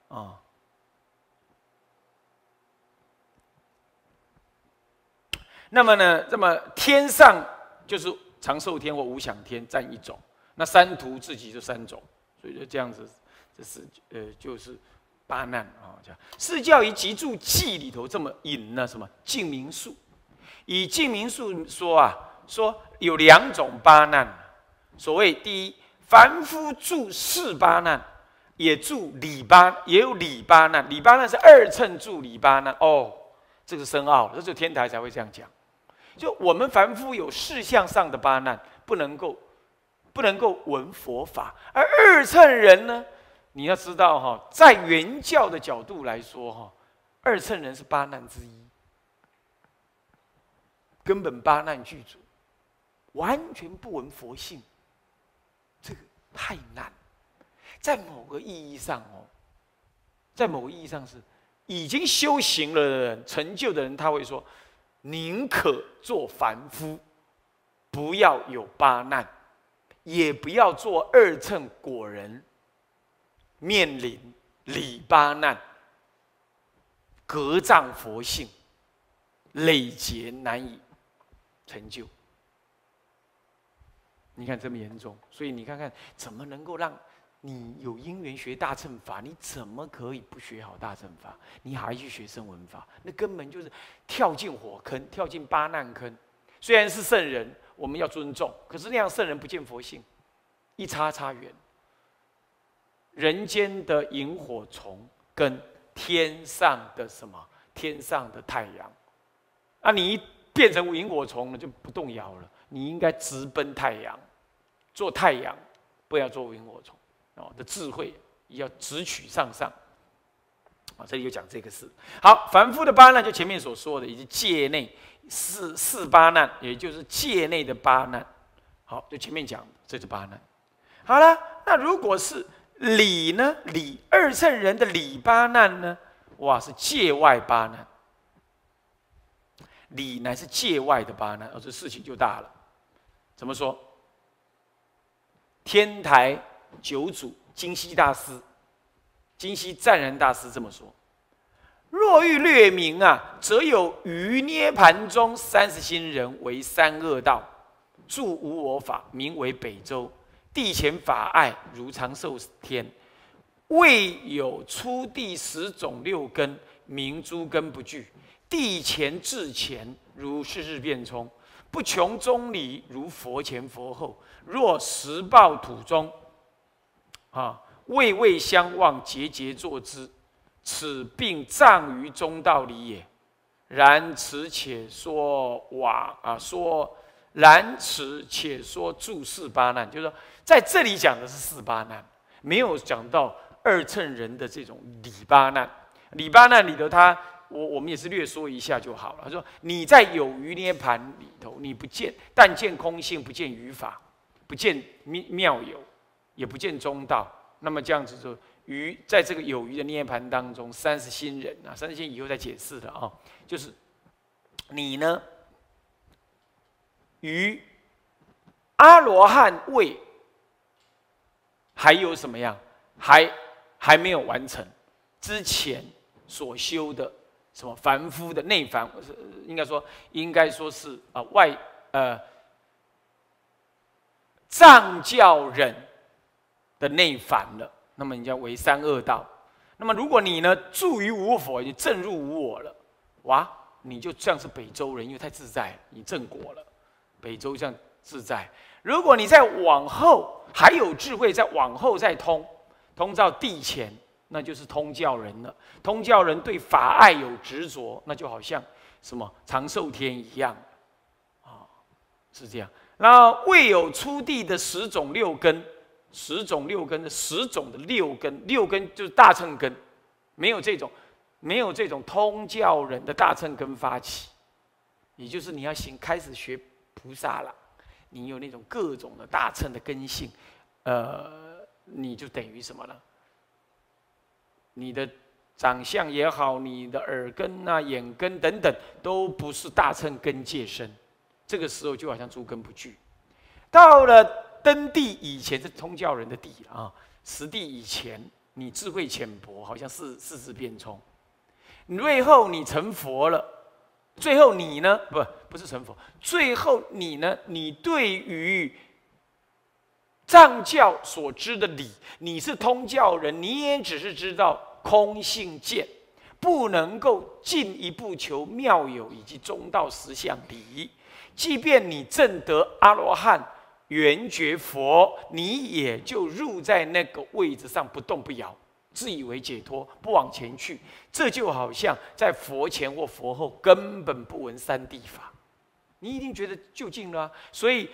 那么呢，这么天上就是长寿天或无想天占一种，那三途自己就三种，所以就这样子，这是就是八难这样。释教仪集注记里头这么引什么净明术，以净明术说说有两种八难，所谓第一，凡夫住四八难，也有理八难，理八难是二乘住理八难这个深奥了，这只有天台才会这样讲。就我们凡夫有事相上的八难，不能够闻佛法，而二乘人呢，你要知道在原教的角度来说二乘人是八难之一，根本八难具足，完全不闻佛性，这个太难。在某个意义上是已经修行了的人、成就的人，他会说，宁可做凡夫，不要有八难，也不要做二乘果人，面临理八难，隔障佛性，累劫难以成就。你看这么严重，所以你看看怎么能够让你有因缘学大乘法，你怎么可以不学好大乘法？你还去学声闻法，那根本就是跳进火坑，跳进八难坑。虽然是圣人，我们要尊重，可是那样圣人不见佛性，一叉叉远。 人间的萤火虫跟天上的什么？天上的太阳。啊，你一变成萤火虫了，就不动摇了。你应该直奔太阳，做太阳，不要做萤火虫。哦，的智慧要直取上上。啊，这里有讲这个事。好，凡夫的八难就前面所说的，以及界内四八难，也就是界内的八难。好，就前面讲这是八难。好了，那如果是理呢？理二乘人的理八难呢？哇，是界外八难。理乃是界外的八难，哦，这事情就大了。怎么说？天台九祖金溪大师、金溪湛然大师这么说：若欲略明啊，则有于涅盘中30心人为三恶道，住无我法，名为北洲。地前法爱如长寿天，未有出地10种6根，名诸根不具。地前至前如世事变冲，不穷中理如佛前佛后。若实报土中，位相望，节节作之，此病障于中道理也。然此且说然此且说住四八难，就是说在这里讲的是四八难，没有讲到二乘人的这种理八难。理八难里头我们也是略说一下就好了。他说：你在有余涅盘里头，你不见，但见空性，不见余法，不见妙有，也不见中道。那么这样子就在这个有余的涅盘当中，30心人啊，30心以后再解释的啊，就是你呢，于阿罗汉位还有什么样？还没有完成之前所修的。什么凡夫的内凡，应该说是藏教人的内凡了。那么人家为三恶道。那么如果你呢住于无我，你证入无我了，哇，你就像是北洲人，因为太自在了，你正果了。北洲这样自在。如果你再往后还有智慧，再往后再通到地前。那就是通教人了。通教人对法爱有执着，那就好像什么长寿天一样，是这样。那未有出地的10种6根，10种6根的10种的6根，6根就是大乘根，没有这种通教人的大乘根发起，也就是你要开始学菩萨了，你有那种各种的大乘的根性，你就等于什么呢？你的长相也好，你的耳根啊、眼根等等，都不是大乘根界身。这个时候就好像诸根不具。到了登地以前是通教人的地啊，实地以前你智慧浅薄，好像世事变冲。最后你成佛了，最后你呢？不是成佛，最后你呢？你对于藏教所知的理，你是通教人，你也只是知道空性见，不能够进一步求妙有以及中道实相理。即便你证得阿罗汉、圆觉佛，你也就入在那个位置上不动不摇，自以为解脱，不往前去。这就好像在佛前或佛后根本不闻三谛法，你一定觉得就近了啊。所以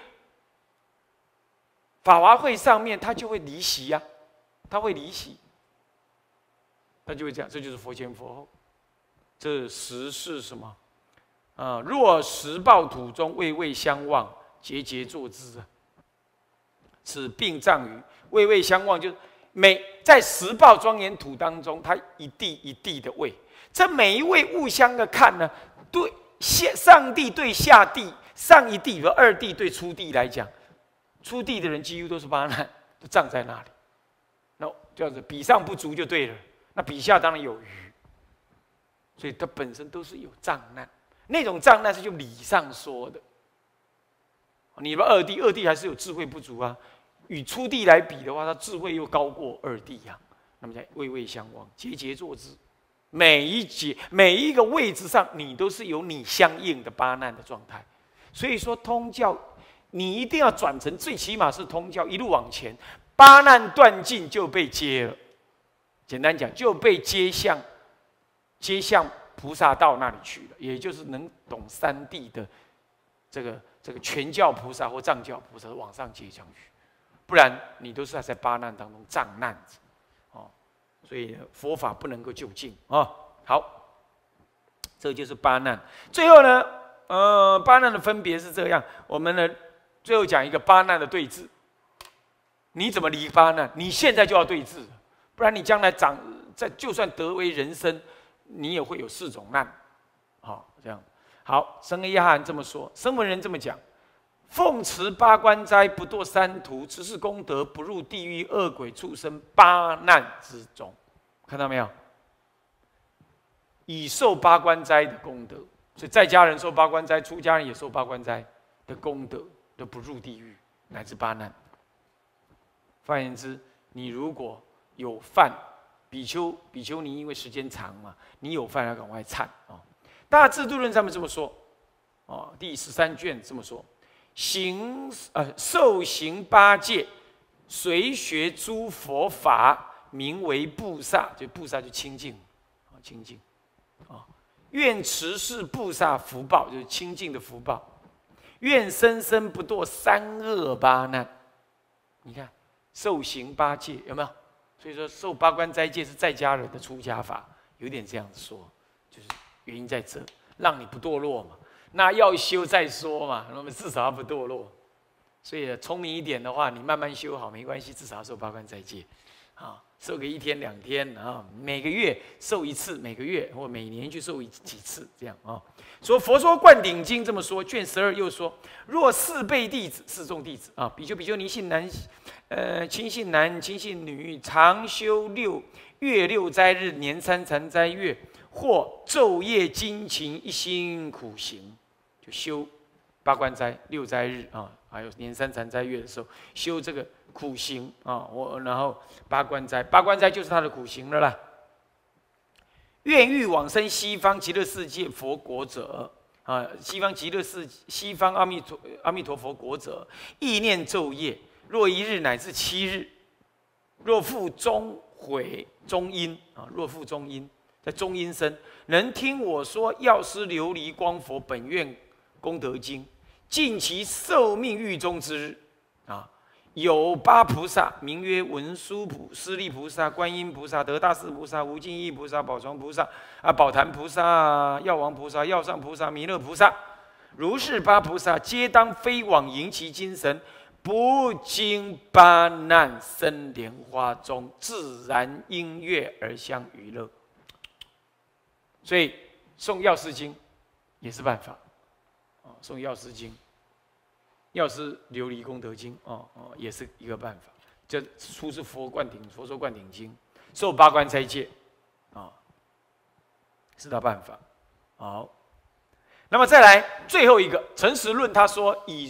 法华会上面他就会离席呀，他会离席，他就会讲，这就是佛前佛后。这实是什么？若实报土中，位相望，节节作之啊。此病障于位相望，就是在实报庄严土当中，它一地一地的位，这每一位互相的看呢，对上地对下地，上一地和二地对初地来讲。出地的人几乎都是八难，都葬在那里。那这样子，比上不足就对了。那比下当然有余，所以它本身都是有障难。那种障难是就理上说的。你们二地还是有智慧不足啊。与初地来比的话，他智慧又高过二地呀。那么在位相望，节节作之。每一个位置上，你都是有你相应的八难的状态。所以说通教。你一定要转成，最起码是通教一路往前， 八难断尽就被接了。简单讲，就被接向菩萨道那里去了，也就是能懂三谛的这个全教菩萨或藏教菩萨往上接上去，不然你都是在八难当中障难子，哦，所以佛法不能够就近啊。好，这就是八难。最后呢，八难的分别是这样，我们呢最后讲一个八难的对治。你怎么离八难？你现在就要对治，不然你将来就算得为人身，你也会有4种难。好，这样好。僧耶哈含这么说，声闻人这么讲：奉持八关斋，不堕三途，持是功德，不入地狱、恶鬼、畜生八难之中。看到没有？以受八关斋的功德，所以在家人受八关斋，出家人也受八关斋的功德，都不入地狱乃至八难。换言之，你如果有犯比丘尼，因为时间长嘛，你有犯要赶快忏啊。大智度论上面这么说，哦，第13卷这么说：受行八戒，随学诸佛法，名为布萨，就布萨就清净，啊，清净，啊，愿持是布萨福报，就是清净的福报，愿生生不堕三恶八难。你看。受行八戒有没有？所以说受八关斋戒是在家人的出家法，有点这样子说，就是原因在这，让你不堕落嘛。那要修再说嘛，那么至少要不堕落。所以聪明一点的话，你慢慢修好没关系，至少要受八关斋戒，啊，受个1天2天啊，每个月受1次，每个月或每年去受几次这样啊。说佛说灌顶经这么说，卷12又说：若4辈弟子，4众弟子啊，比丘尼信男。亲信男、亲信女，常修月6斋日，年3禅斋月，或昼夜精勤，一心苦行，就修八关斋、6斋日啊，还有年3禅斋月的时候，修这个苦行啊，然后八关斋就是他的苦行了啦。愿欲往生西方极乐世界佛国者啊，西方阿弥陀佛国者，意念昼夜。若1日乃至7日，若复中悔中阴啊，若复中阴，在中阴身，能听我说药师琉璃光佛本愿功德经，尽其寿命狱中之日啊，有8菩萨，名曰文殊菩施利菩萨、观音菩萨、得大士菩萨、无尽意菩萨、宝床菩萨啊、宝坛菩萨、药王菩萨、药上菩萨、弥勒菩萨，如是8菩萨，皆当飞往迎其精神。不经八难生莲花中，自然音乐而相娱乐。所以诵药师经也是办法啊，诵药师经、药师琉璃功德经也是一个办法。这出自佛说灌顶经，受八关斋戒啊，是他办法。好，那么再来最后一个诚实论，他说以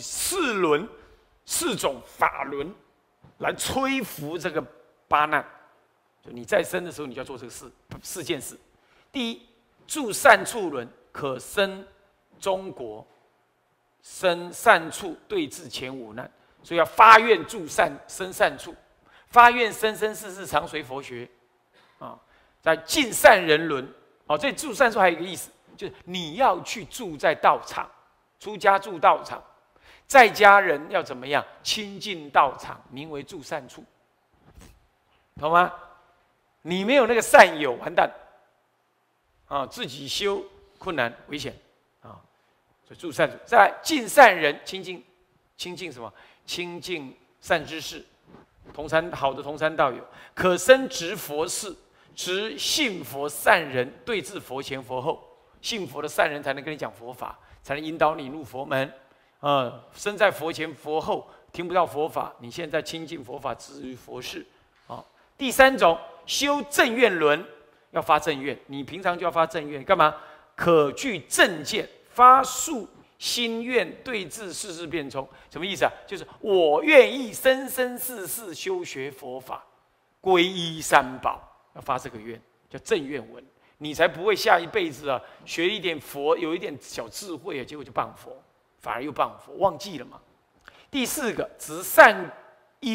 4种法轮来摧伏这个八难，就你在生的时候，你就要做这个4件事。第一，住善处轮，可生中国，生善处对治前5难，所以要发愿住善生善处，发愿生生世世常随佛学啊，在尽善人伦哦。这住善处还有一个意思，就是你要去住在道场，出家住道场。在家人要怎么样亲近道场，名为住善处，懂吗？你没有那个善友，完蛋啊！自己修困难危险啊！所以住善处，再来尽善人，亲近什么？亲近善知识，好的同参道友，可生执佛事，执信佛善人，对治佛前佛后，信佛的善人才能跟你讲佛法，才能引导你入佛门。身在佛前佛后，听不到佛法，你现在亲近佛法，至于佛事。第3种，修正愿轮，要发正愿，你平常就要发正愿，干嘛？可具正见，发素心愿，对治世事变通。什么意思啊？就是我愿意生生世世修学佛法，皈依三宝，要发这个愿，叫正愿文，你才不会下一辈子啊学一点佛，有一点小智慧啊，结果就谤佛。反而又谤佛，忘记了嘛。第4个，执善因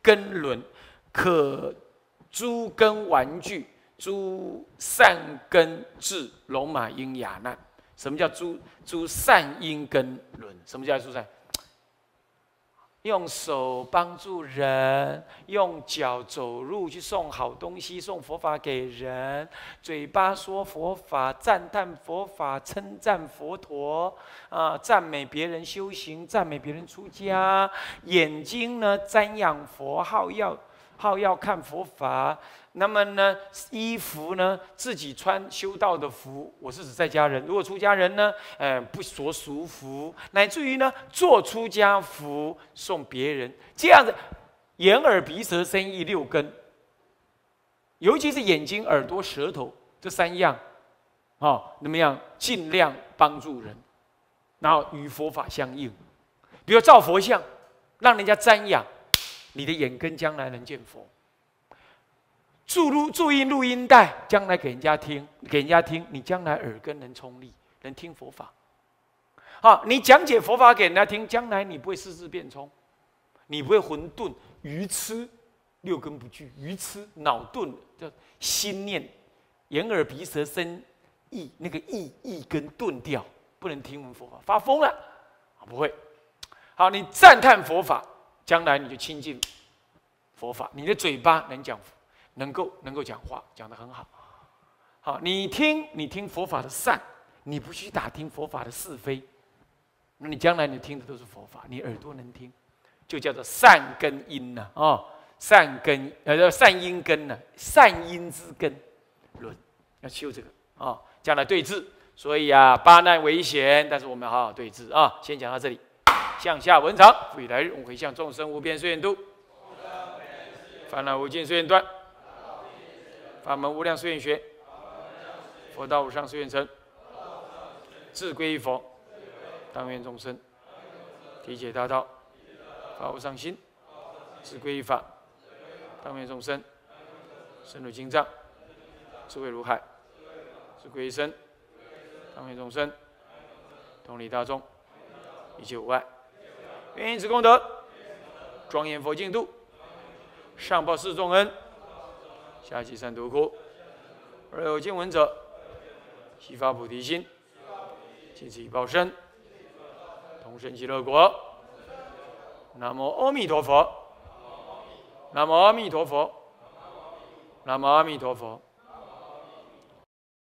根轮，可诸根玩具，诸善根智，龙马鹰雅难。什么叫诸善因根轮？什么叫诸善？用手帮助人，用脚走路去送好东西，送佛法给人；嘴巴说佛法，赞叹佛法，称赞佛陀，赞美别人修行，赞美别人出家；眼睛呢，瞻仰佛，好要看佛法。那么呢，衣服呢，自己穿修道的服，我是指在家人。如果出家人呢，不着俗服，乃至于呢，做出家服送别人，这样子，眼耳鼻舌身意六根，尤其是眼睛、耳朵、舌头这三样，那么样尽量帮助人，然后与佛法相应。比如照佛像，让人家瞻仰，你的眼根将来能见佛。注音录音带，将来给人家听，你将来耳根能聪利，能听佛法。你讲解佛法给人家听，将来你不会四智变聪，你不会混沌愚痴，六根不具，愚痴脑钝，叫心念，眼耳鼻舌身意，那个意根钝掉，不能听闻佛法，发疯了，不会。好，你赞叹佛法，将来你就亲近佛法，你的嘴巴能讲。能够讲话，讲得很好。好，你听佛法的善，你不去打听佛法的是非，那你将来你听的都是佛法，你耳朵能听，就叫做善根因呐，善根善因根呐，善因之根轮要修这个将来对治。所以八难危险，但是我们好好对治先讲到这里。向下文长，复以来日，我回向众生无边誓愿度，烦恼无尽誓愿断。法门无量誓愿学，佛道无上誓愿成，志归于佛，当愿众生体解大道，法无上心，志归于法，当愿众生深入经藏，智慧如海，志归于身，当愿众生同理大众，一切无碍。愿以此功德，庄严佛净土，上报四重恩，下济三途苦。而有见闻者，悉发菩提心，尽此以报身，同生极乐国。南无阿弥陀佛。南无阿弥陀佛。南无阿弥陀佛。